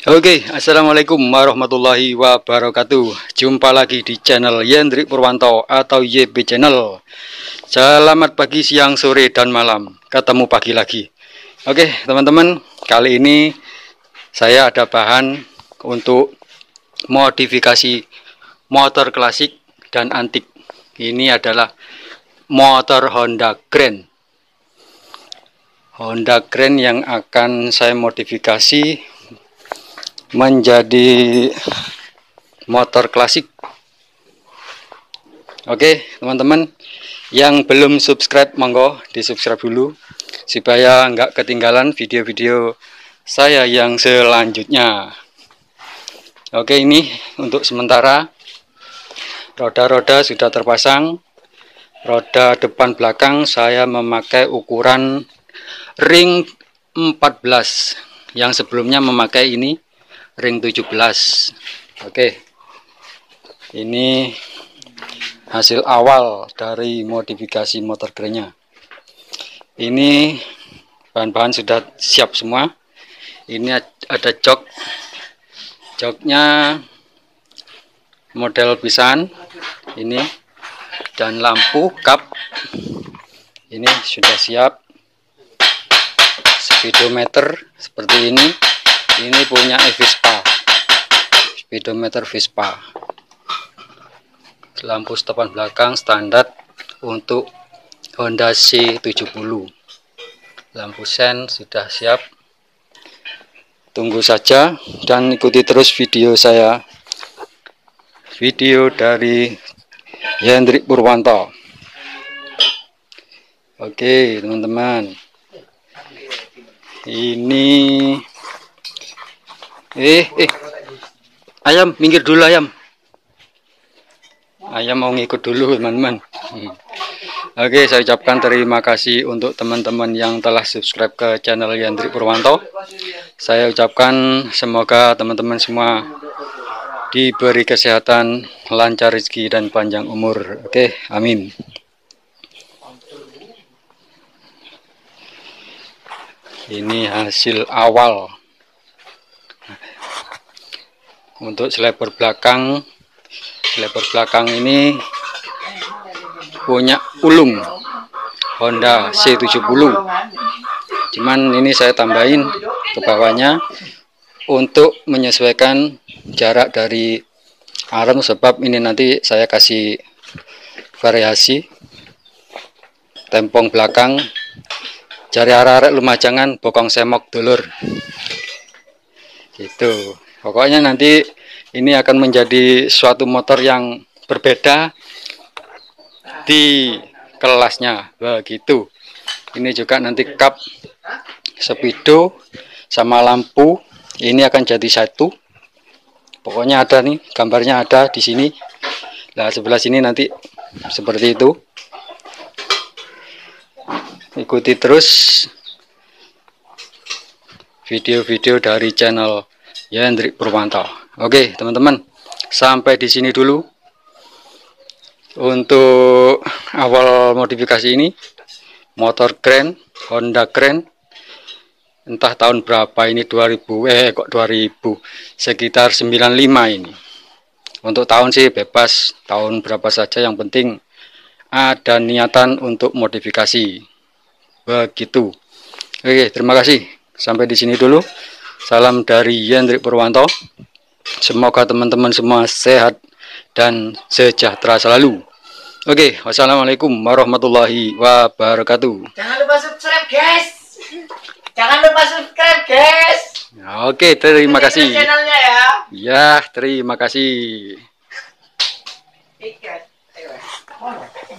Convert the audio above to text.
Oke, assalamualaikum warahmatullahi wabarakatuh. Jumpa lagi di channel Yendrik Purwanto atau YB Channel. Selamat pagi, siang, sore, dan malam. Ketemu pagi lagi. Oke, teman-teman, kali ini saya ada bahan untuk modifikasi motor klasik dan antik. Ini adalah motor Honda Grand. Honda Grand yang akan saya modifikasi menjadi motor klasik. Oke, teman-teman yang belum subscribe, monggo di subscribe dulu supaya nggak ketinggalan video-video saya yang selanjutnya. Oke, ini untuk sementara roda-roda sudah terpasang. Roda depan belakang saya memakai ukuran ring 14, yang sebelumnya memakai ini ring 17. Oke, ini hasil awal dari modifikasi motor Grand-nya. Ini bahan-bahan sudah siap semua. Ini ada joknya model pisan ini, dan lampu kap ini sudah siap. Speedometer seperti ini punya Vespa, speedometer Vespa. Lampu stopan belakang standar untuk Honda C70. Lampu sen sudah siap. Tunggu saja dan ikuti terus video saya, video dari Yendrik Purwanto. Oke, teman-teman, ini ayam, minggir dulu ayam. Ayam mau ngikut dulu, teman-teman. Oke, saya ucapkan terima kasih untuk teman-teman yang telah subscribe ke channel Yendrik Purwanto. Saya ucapkan semoga teman-teman semua diberi kesehatan, lancar rezeki, dan panjang umur. Oke, amin. Ini hasil awal. Untuk selebar belakang ini punya ulung Honda C70. Cuman ini saya tambahin ke bawahnya untuk menyesuaikan jarak dari arm, sebab ini nanti saya kasih variasi tempong belakang. Jari arah-arah lumajangan bokong semok dulur. Gitu. Pokoknya nanti ini akan menjadi suatu motor yang berbeda di kelasnya, begitu. Ini juga nanti kap, speedo, sama lampu ini akan jadi satu. Pokoknya ada nih, gambarnya ada di sini. Nah, sebelah sini nanti seperti itu. Ikuti terus video-video dari channel Yendrik Purwanto. Oke, teman-teman, sampai di sini dulu untuk awal modifikasi ini. Motor Grand, Honda Grand, entah tahun berapa ini, 2000 sekitar 95 ini. Untuk tahun sih bebas, tahun berapa saja, yang penting ada niatan untuk modifikasi. Begitu. Oke, terima kasih. Sampai di sini dulu. Salam dari Yendrik Purwanto. Semoga teman-teman semua sehat dan sejahtera selalu. Oke, wassalamualaikum warahmatullahi wabarakatuh. Jangan lupa subscribe, guys. Jangan lupa subscribe, guys. Oke, terima kasih. Channelnya ya. Ya, terima kasih.